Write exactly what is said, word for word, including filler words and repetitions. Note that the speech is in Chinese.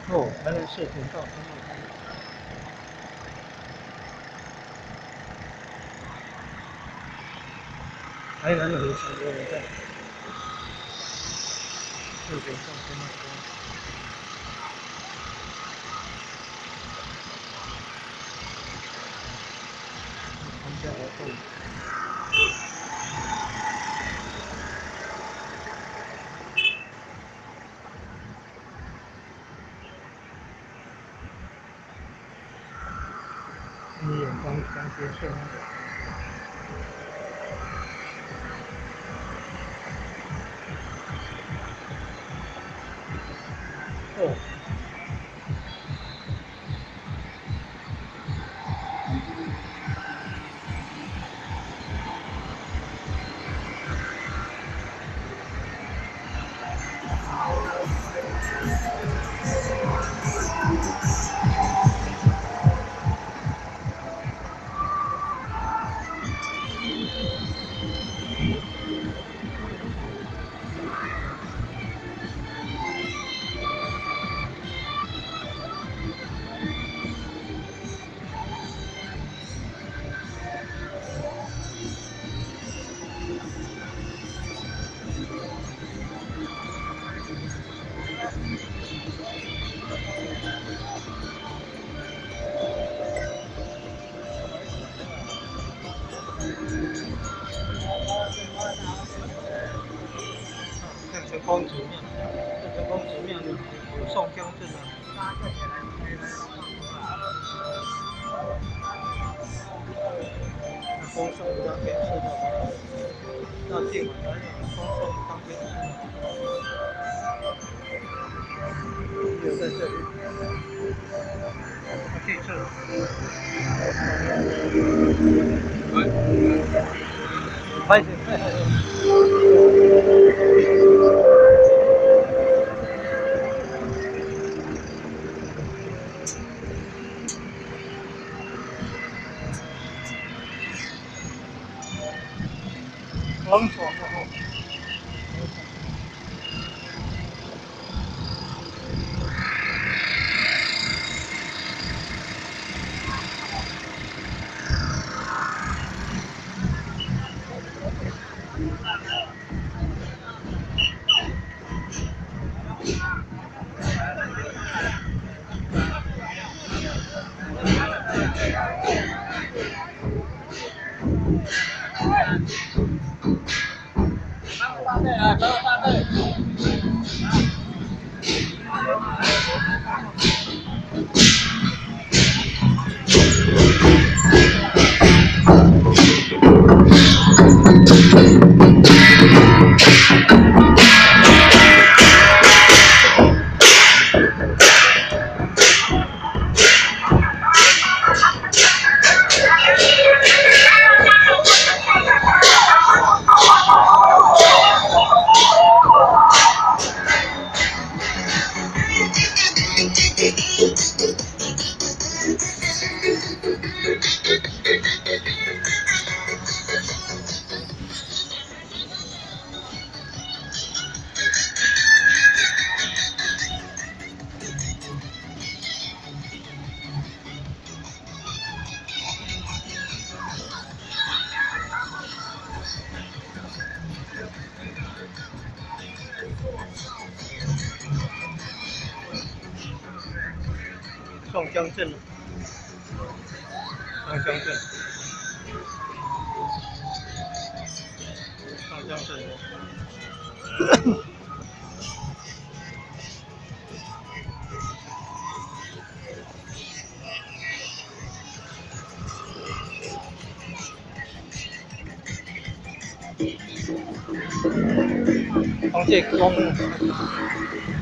哦，原来是挺到，挺好看的。还有哪里有小多人在？右边上天那边。参加活动。你眼光刚接受那个。哦。看成功直面，这成功直面的有宋江镇的。丰盛的当天吃的，那今晚还有丰盛当天吃的，就在这里。他这次，拍拍冷爽的后。大队啊，各位大队。宋江镇，宋江镇，宋江镇。黄界公路。